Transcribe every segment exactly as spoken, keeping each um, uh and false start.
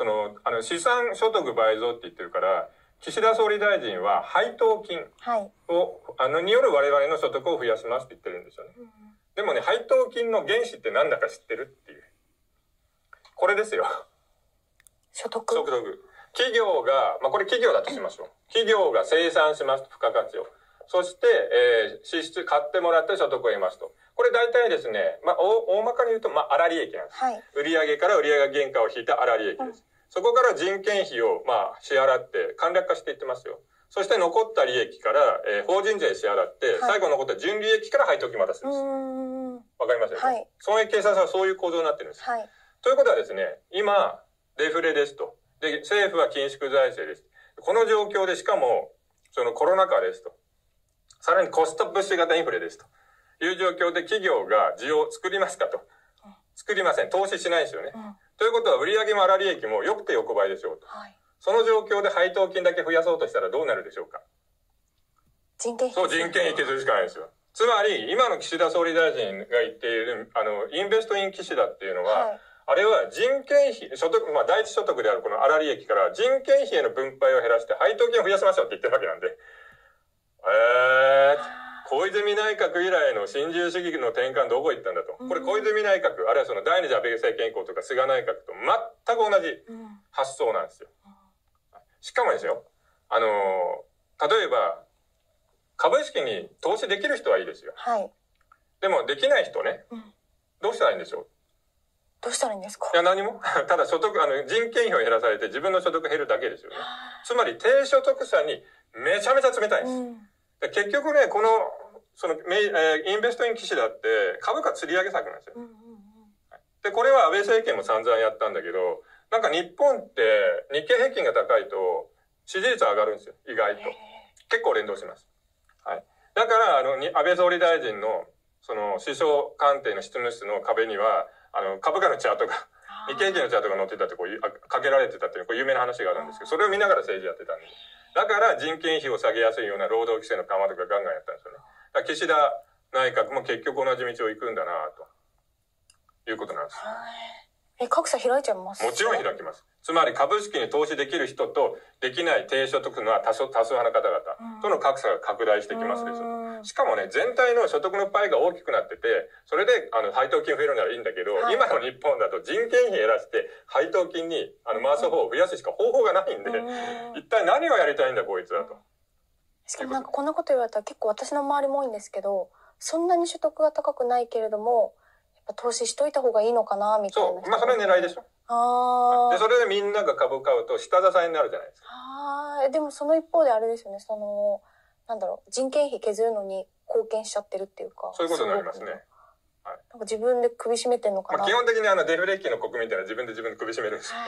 の、あの、資産所得倍増って言ってるから、岸田総理大臣は配当金を、はい、あの、による我々の所得を増やしますって言ってるんですよね。うん、でもね、配当金の原資って何だか知ってるっていう。これですよ。 所得。 所得。企業が、まあ、これ企業だとしましょう。企業が生産しますと、付加価値を。そして、えー、支出、買ってもらって所得を得ますと。これ大体ですね、まあ、大、大まかに言うと、まあ、粗利益なんです。はい。売上から売上原価を引いた粗利益です。うん、そこから人件費を、まあ、支払って簡略化していってますよ。そして残った利益から、えー、法人税支払って、はい、最後残った純利益から配当金渡すんです。わかりますよね。はい。損益計算書はそういう構造になってるんです。はい。ということはですね、今、デフレですと。で、政府は緊縮財政です。この状況でしかも、そのコロナ禍ですと。さらにコストプッシュ型インフレですという状況で企業が需要を作りますかと。作りません。投資しないですよね。うん、ということは売上も粗利益も良くて横ばいでしょうと。はい、その状況で配当金だけ増やそうとしたらどうなるでしょうか。 人件費。 そう、人件費削るしかないですよ。つまり、今の岸田総理大臣が言っている、あの、インベストイン岸田っていうのは、はい、あれは人件費、所得、まあ、第一所得であるこの粗利益から人件費への分配を減らして配当金を増やしましょうって言ってるわけなんで。えー、小泉内閣以来の新自由主義の転換どこ行ったんだと。これ小泉内閣、あるいはその第二次安倍政権以降とか菅内閣と全く同じ発想なんですよ。しかもですよ、あのー、例えば、株式に投資できる人はいいですよ。はい。でもできない人ね、うん、どうしたらいいんでしょう。 どうしたらいいんですか。 いや、何も。ただ所得、あの、人件費を減らされて自分の所得減るだけですよね。つまり低所得者にめちゃめちゃ冷たいんです。うん、で結局ね、この、その、えー、インベストイン岸田って株価釣り上げ策なんですよ。うんうんうん、で、これは安倍政権も散々やったんだけど、なんか日本って日経平均が高いと支持率上がるんですよ。意外と。結構連動します。はい。だから、あの、安倍総理大臣の、その、首相官邸の執務室の壁には、あの、株価のチャートが、日経平均のチャートが載ってたって、こう、かけられてたっていう、こう、有名な話があるんですけど、それを見ながら政治やってたんです。だから人件費を下げやすいような労働規制の緩和とかガンガンやったんですよね。だから岸田内閣も結局同じ道を行くんだなということなんです。 え、格差開いちゃいます？ もちろん開きます。つまり株式に投資できる人とできない低所得のは多数多数派の方々との格差が拡大してきますでしょ。しかもね、全体の所得のパイが大きくなってて、それであの配当金増えるならいいんだけど、はい、今の日本だと人件費減らして配当金にあの回す方を増やすしか方法がないんで、一体何をやりたいんだこいつだと。 しかもなんかこんなこと言われたら結構私の周りも多いんですけど、そんなに所得が高くないけれども、やっぱ投資しといた方がいいのかなみたいな。 そう、まあそれは狙いでしょ。あで、それでみんなが株買うと下支えになるじゃないですか。 あでもその一方であれですよね、その、なんだろう、人件費削るのに貢献しちゃってるっていうか。 そういうことになりますね。 はい、なんか自分で首絞めてんのかな。 まあ基本的にあのデフレ期の国民ってのは自分で自分で首絞めるんですよ。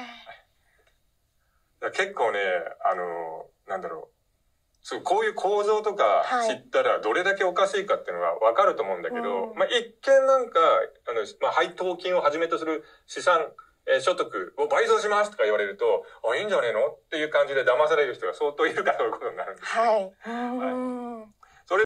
はい、結構ね、あの、なんだろう。そう、こういう構造とか知ったらどれだけおかしいかっていうのがわかると思うんだけど、はい、まあ一見なんか、あの、まあ配当金をはじめとする資産、えー、所得を倍増しますとか言われると、あ、いいんじゃねえのっていう感じで騙される人が相当いるからそういうことになるんです。 はい。はい、